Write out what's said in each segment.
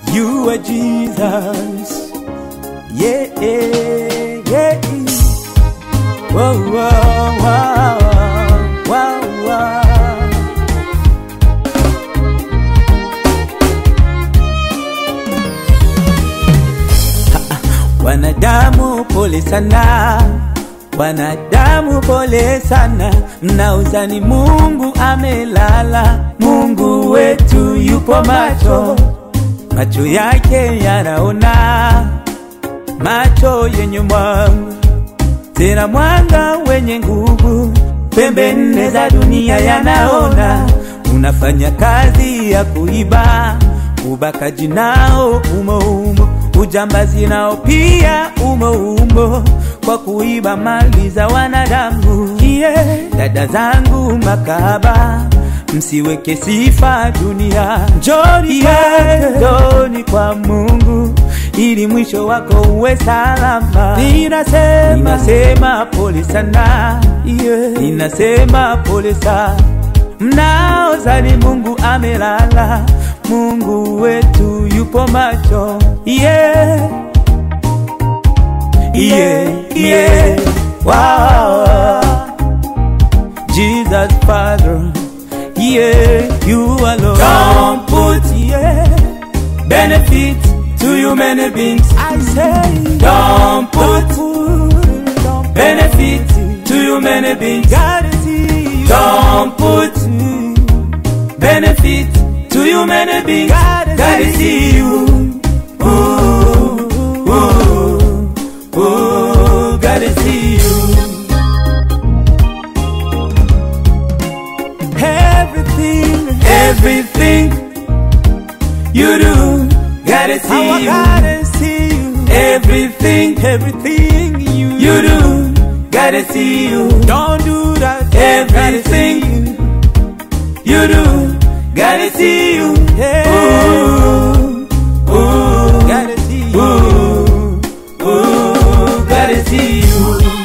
You are Jesus. Yeah, yeah, yeah. Whoa, whoa, whoa, whoa, whoa. Wanadamu pole sana, wanadamu pole sana. Mnauzani Mungu amelala, Mungu wetu yupo macho. Macho yake yanaona, macho yenye mwanga, tena mwanga wenye nguvu. Pembe nne za dunia yanaona. Unafanya kazi ya kuiba, ubakaji nao umo umo, ujambazi nao pia umo umo, kwa kuiba mali za wanadamu. Yeah. Dada zangu makahaba, msiweke sifa dunia. Njoni, yeah, njoni kwa Mungu, ili mwisho wako uwe salama. Ninasema pole sana, yeah. Ninasema pole sana. Mnaozani Mungu amelala, Mungu wetu yupo macho. Yeah, yeah, yeah. Wow. Jesus Father, yeah, you alone. Don't put, yeah, benefit to human beings. I say, don't put benefit to human beings. Don't put benefit to human beings. Gotta see you. Ooh, ooh, ooh, gotta see you. Everything you do, gotta see you. Gotta see you. Everything you do, gotta see you. Don't do that. Everything you do, gotta see you. Ooh, ooh, gotta see you. Ooh, ooh, gotta see you.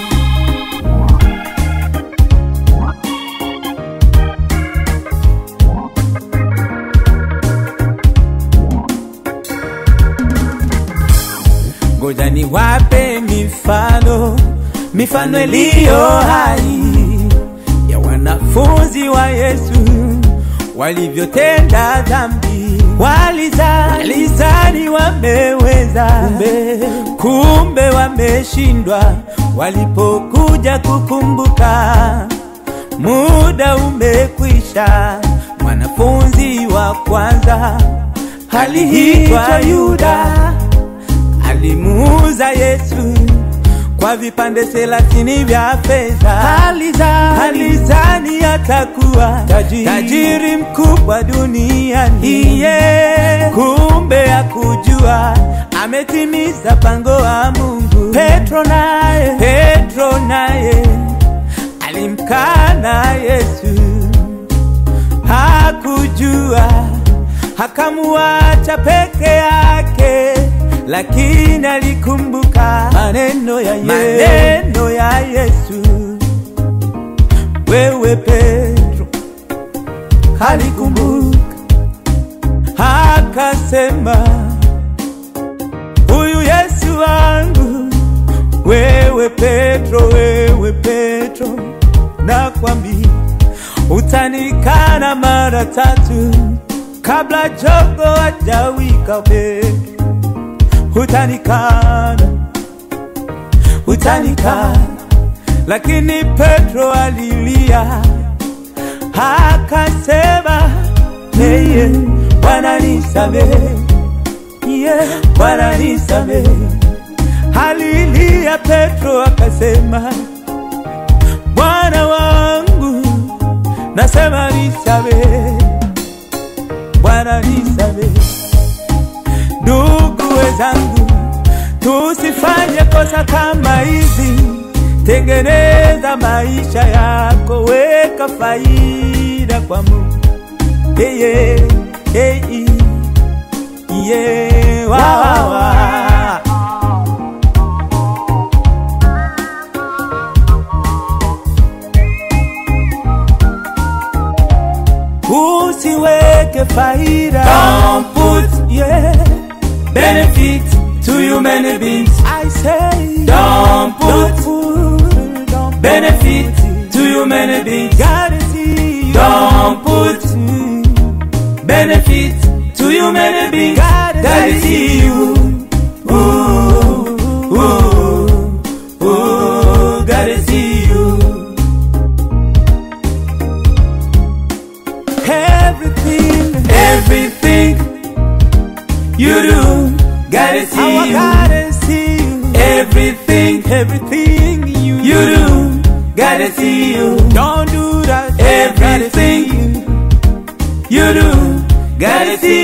Ngoja niwape mifano iliyo hai ya wanafunzi wa Yesu walivyotenda dhambi. Walizani wameweza, kumbe wameshindwa. Walipokuja kukumbuka, muda umekwisha. Mwanafunzi wa kwanza aliitwa Yuda, alimuuza Yesu kwa vipande 30 vya fedha. Alizani atakuwa tajiri mkubwa duniani. Yeah. Kumbe hakujua ametimiza pango wa Mungu. Petro naye alimkana Yesu, hakujua, akamuacha peke yake. Lakini alikumbuka maneno ya Yesu. Wewe Petro, alikumbuka, akasema, huyu Yesu wangu. Wewe Petro, nakwambia utanikana mara 3 kabla jogo hajawika. Utanikana. Lakini Petro alilia, akasema, yeah, Bwana nisamehe, yeah, Bwana nisamehe. Alilia Petro akasema, Bwana wangu, nasema nisamehe, Bwana nisamehe. Ndugu wenzangu, tusifanye kosa kama hizi. Tengeneza maisha yako, weka faida kwa Mungu. Hey, yeah, hey, yeah, wow, wow. Usiweke faida. Don't put, yeah, benefit to human beings. I say, don't put benefit to human beings. Gotta see you. Don't put benefit to human beings. Gotta see you. Ooh, ooh, ooh, gotta see you. Everything you do, gotta see you. Gotta see you. Everything you do, gotta see you. Don't do that. Everything you do, gotta see you.